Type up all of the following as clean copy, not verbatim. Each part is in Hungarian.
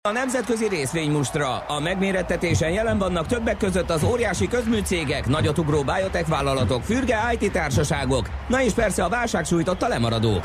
A nemzetközi részvénymustra. A megmérettetésen jelen vannak többek között az óriási közműcégek, nagyotugró biotech vállalatok, fürge IT társaságok, na és persze a válság sújtotta lemaradók.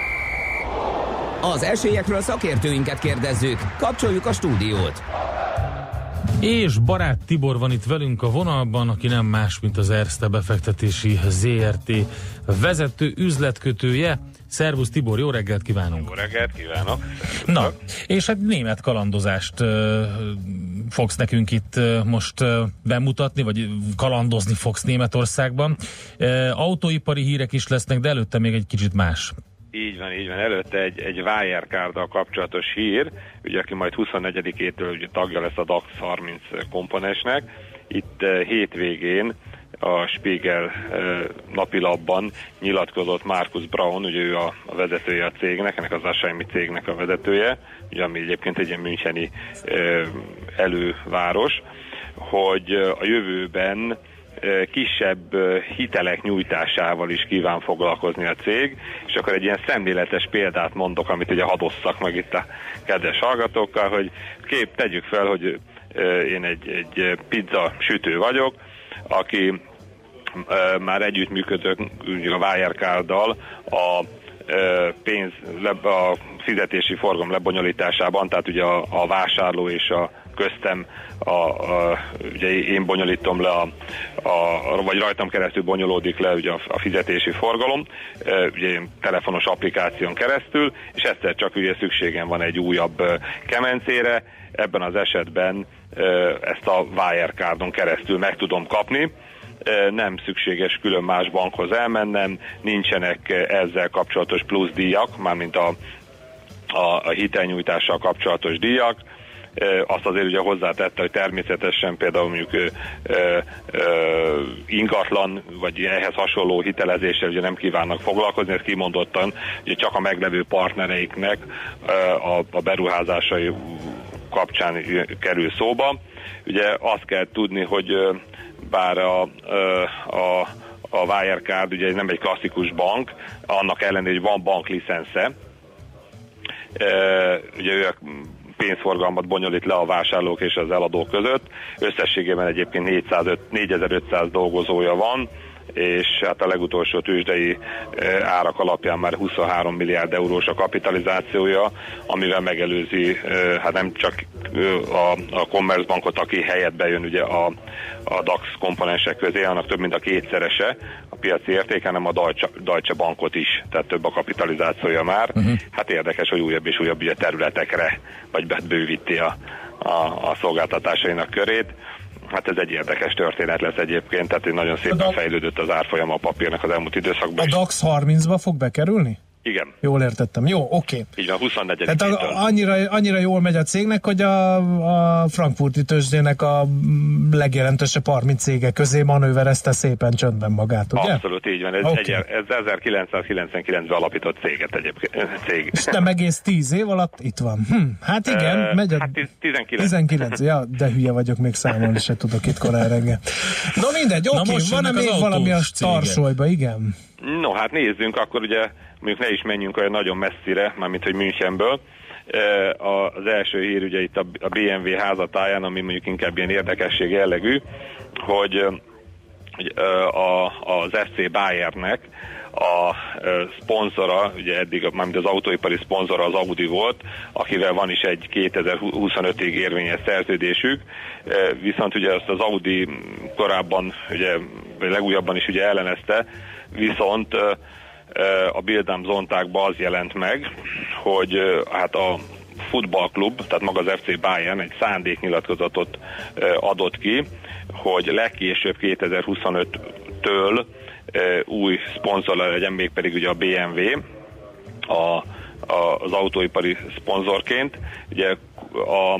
Az esélyekről szakértőinket kérdezzük. Kapcsoljuk a stúdiót. És Barát Tibor van itt velünk a vonalban, aki nem más, mint az Erste befektetési ZRT vezető üzletkötője. Szervusz Tibor, jó reggelt kívánunk! Jó reggelt kívánok! Na, és hát német kalandozást fogsz nekünk itt most bemutatni, vagy kalandozni fogsz Németországban. Autóipari hírek is lesznek, de előtte még egy kicsit más. Így van. Előtte egy Wirecard-dal kapcsolatos hír, ugye, aki majd 24-től ugye tagja lesz a DAX 30 komponensnek. Itt hétvégén a Spiegel napilapban nyilatkozott Markus Braun, ugye ő a vezetője a cégnek, ennek az Asaimi cégnek a vezetője, ugye, ami egyébként egy ilyen müncheni előváros, hogy a jövőben kisebb hitelek nyújtásával is kíván foglalkozni a cég, és akkor egy ilyen szemléletes példát mondok, amit ugye hadosszak meg itt a kedves hallgatókkal, hogy tegyük fel, hogy én egy pizza sütő vagyok, aki már együttműködök a Wirecard-dal a a fizetési forgalom lebonyolításában, tehát ugye a vásárló és a köztem, ugye én bonyolítom le, vagy rajtam keresztül bonyolódik le ugye a fizetési forgalom, ugye telefonos applikáción keresztül, és egyszer csak ugye szükségem van egy újabb kemencére, ebben az esetben ezt a Wirecardon keresztül meg tudom kapni, nem szükséges külön más bankhoz elmennem, nincsenek ezzel kapcsolatos plusz díjak, mármint a hitelnyújtással kapcsolatos díjak. Azt azért ugye hozzátette, hogy természetesen például mondjuk ingatlan, vagy ehhez hasonló hitelezéssel ugye nem kívánnak foglalkozni, ez kimondottan ugye csak a meglevő partnereiknek a beruházásai kapcsán kerül szóba. Ugye azt kell tudni, hogy bár a Wirecard ugye nem egy klasszikus bank, annak ellenére, hogy van banklicensze, ugye ő pénzforgalmat bonyolít le a vásárlók és az eladók között. Összességében egyébként 4500 dolgozója van, és hát a legutolsó tőzsdei árak alapján már 23 milliárd eurós a kapitalizációja, amivel megelőzi hát nem csak a Commerzbankot, aki helyett bejön ugye a DAX komponensek közé, annak több mint a kétszerese a piaci értéke, hanem a Deutsche Bankot is, tehát több a kapitalizációja már. Hát érdekes, hogy újabb és újabb ugye területekre, vagy bővíti a szolgáltatásainak körét. Hát ez egy érdekes történet lesz egyébként, tehát nagyon szépen fejlődött az árfolyama a papírnak az elmúlt időszakban. A DAX 30-ba fog bekerülni? Igen. Jól értettem. Jó, oké. Így van, 24. Tehát annyira jól megy a cégnek, hogy a frankfurti tőzsdének a legjelentősebb 30 cége közé manőverezte szépen csöndben magát, ugye? Abszolút így van. Ez 1999-ben alapított céget egyébként. Cég. És nem egész 10 év alatt itt van. Hát igen, megy a... Hát 19. Ja, de hülye vagyok, még számolni se tudok itt korán reggel. No mindegy, oké, van-e még valami a tarsolyba, igen? No, hát nézzünk, akkor ugye mondjuk ne is menjünk olyan nagyon messzire, mármint hogy Münchenből. Az első hír ugye itt a BMW házatáján, ami mondjuk inkább ilyen érdekesség jellegű, hogy az FC Bayernnek a szponzora, ugye eddig mármint az autóipari szponzora az Audi volt, akivel van is egy 2025-ig érvényes szerződésük, viszont ugye ezt az Audi korábban, ugye, vagy legújabban is ugye ellenezte, viszont a Bild am Sonntagban az jelent meg, hogy hát a futballklub, tehát maga az FC Bayern egy szándéknyilatkozatot adott ki, hogy legkésőbb 2025-től új szponzor legyen, mégpedig ugye a BMW az autóipari szponzorként. Ugye a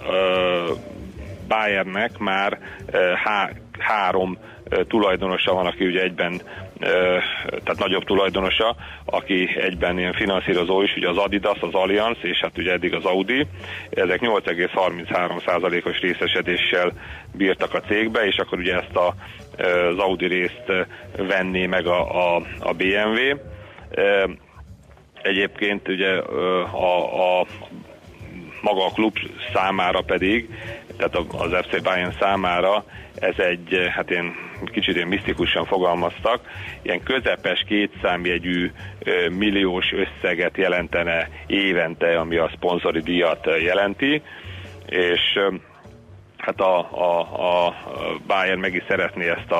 Bayernnek már három tulajdonosa van, aki ugye egyben tehát nagyobb tulajdonosa, aki egyben ilyen finanszírozó is, ugye az Adidas, az Allianz, és hát ugye eddig az Audi. Ezek 8,33%-os részesedéssel bírtak a cégbe, és akkor ugye ezt az Audi részt venné meg a BMW. Egyébként ugye maga a klub számára pedig, tehát az FC Bayern számára ez egy, hát kicsit ilyen misztikusan fogalmaztak, ilyen közepes kétszámjegyű milliós összeget jelentene évente, ami a szponzori díjat jelenti, és hát a Bayern meg is szeretné ezt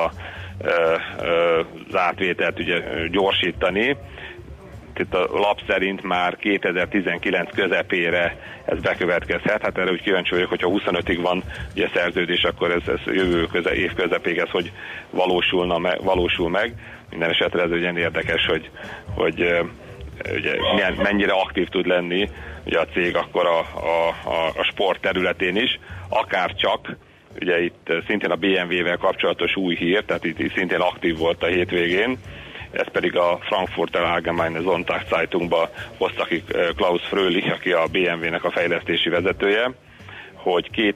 az átvételt ugye gyorsítani. Itt a lap szerint már 2019 közepére ez bekövetkezhet. Hát erre úgy kíváncsi vagyok, hogyha 25-ig van ugye szerződés, akkor ez jövő év közepéig ez hogy valósul meg. Minden esetre ez ugye érdekes, hogy ugye mennyire aktív tud lenni ugye a cég akkor a sport területén is, akár csak ugye itt szintén a BMW-vel kapcsolatos új hír, tehát itt szintén aktív volt a hétvégén, ez pedig a Frankfurter Allgemeine Sonntagszeitung-ba hozta ki Klaus Fröhlich, aki a BMW-nek a fejlesztési vezetője, hogy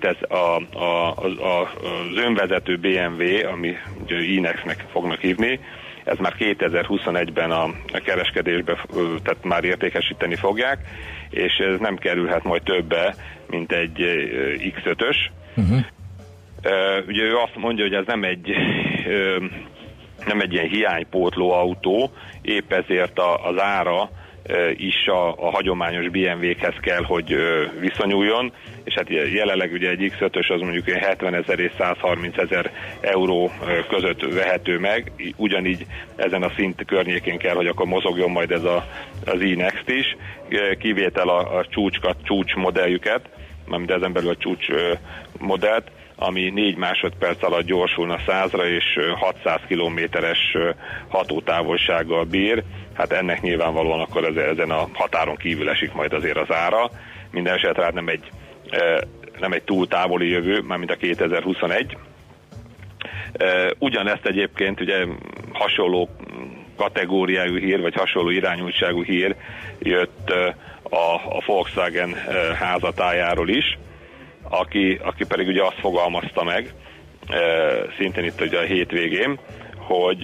az önvezető BMW, ami iNEXT-nek fognak hívni, ez már 2021-ben a kereskedésbe, tehát már értékesíteni fogják, és ez nem kerülhet majd többe, mint egy X5-ös. Ugye ő azt mondja, hogy ez nem egy ilyen hiánypótló autó, épp ezért az ára is a hagyományos BMW-khez kell, hogy viszonyuljon, és hát jelenleg ugye egy X5-ös az mondjuk 70 000 és 130 000 euró között vehető meg, ugyanígy ezen a szint környékén kell, hogy akkor mozogjon majd ez az iNEXT is, kivétel a csúcs modelljüket, mármint ezen belül a csúcs modellt, ami 4 másodperc alatt gyorsulna 100-ra, és 600 kilométeres hatótávolsággal bír. Hát ennek nyilvánvalóan akkor ezen a határon kívül esik majd azért az ára. Minden esetre hát nem egy túl távoli jövő, mármint a 2021. Ugyanezt egyébként ugye hasonló kategóriájú hír, vagy hasonló irányultságú hír jött a Volkswagen házatájáról is, aki pedig ugye azt fogalmazta meg, szintén itt ugye a hétvégén, hogy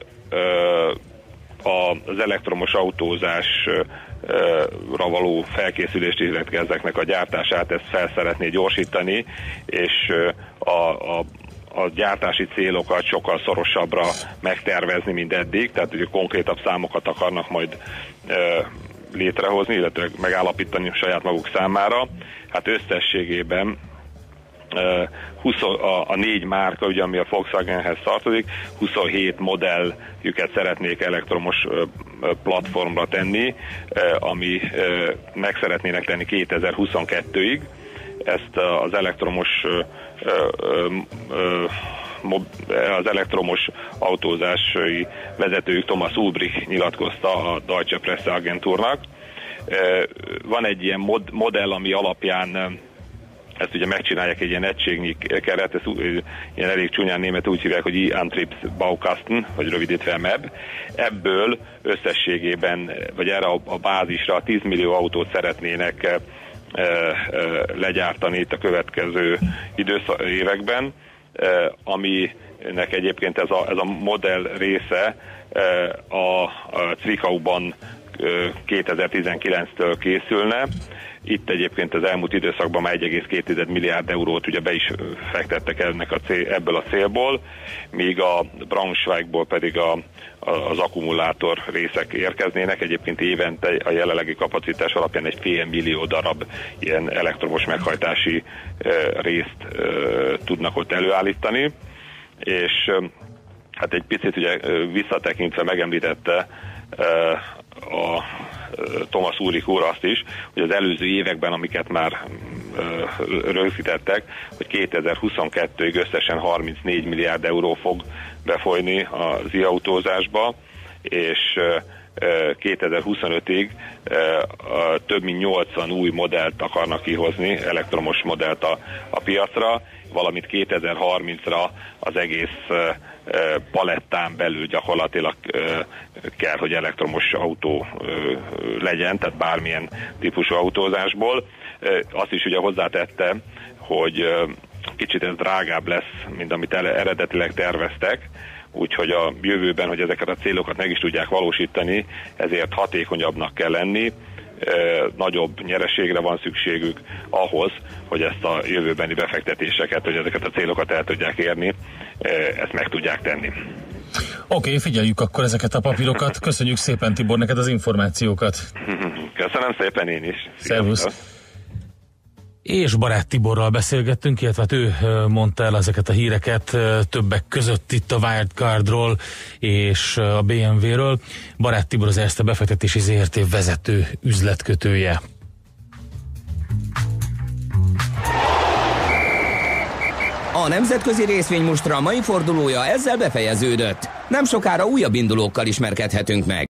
az elektromos autózásra való felkészülést, illetve ezeknek a gyártását ezt fel szeretné gyorsítani, és a gyártási célokat sokkal szorosabbra megtervezni, mint eddig, tehát ugye konkrétabb számokat akarnak majd létrehozni, illetve megállapítani saját maguk számára. Hát összességében a 4 márka, ugye, ami a Volkswagenhez tartozik, 27 modelljüket szeretnék elektromos platformra tenni, ami meg szeretnének tenni 2022-ig. Ezt az elektromos autózási vezetőjük Thomas Ulbrich nyilatkozta a Deutsche Presseagenturnak. Van egy ilyen modell, ami alapján ezt ugye megcsinálják egy ilyen egységnyi keret, ez ilyen elég csúnyán német úgy hívják, hogy E-Antriebsbaukasten, vagy rövidítve MEB. Ebből összességében, vagy erre a bázisra 10 millió autót szeretnének legyártani itt a következő években, aminek egyébként ez a modell része a Zwickauban 2019-től készülne. Itt egyébként az elmúlt időszakban már 1,2 milliárd eurót ugye be is fektettek ebből a célból, míg a Braunschweigból pedig az akkumulátor részek érkeznének. Egyébként évente a jelenlegi kapacitás alapján egy 500 000 darab ilyen elektromos meghajtási részt tudnak ott előállítani, és hát egy picit ugye visszatekintve megemlítette a Thomas Ulrich úr azt is, hogy az előző években, amiket már rögzítettek, hogy 2022-ig összesen 34 milliárd euró fog befolyni az e-autózásba, és 2025-ig több mint 80 új modellt akarnak kihozni, elektromos modellt a piacra, valamint 2030-ra az egész palettán belül gyakorlatilag kell, hogy elektromos autó legyen, tehát bármilyen típusú autózásból. Azt is ugye hozzátette, hogy kicsit ez drágább lesz, mint amit eredetileg terveztek, úgyhogy a jövőben, hogy ezeket a célokat meg is tudják valósítani, ezért hatékonyabbnak kell lenni, nagyobb nyereségre van szükségük ahhoz, hogy ezt a jövőbeni befektetéseket, hogy ezeket a célokat el tudják érni, ezt meg tudják tenni. Oké, figyeljük akkor ezeket a papírokat. Köszönjük szépen, Tibor, neked az információkat. Köszönöm szépen én is. Szervusz. És Barát Tiborral beszélgettünk, illetve hát ő mondta el ezeket a híreket, többek között itt a Wirecardról és a BMW-ről. Barát Tibor az Erste befektetési ZRT vezető üzletkötője. A nemzetközi részvénymustra mai fordulója ezzel befejeződött. Nem sokára újabb indulókkal ismerkedhetünk meg.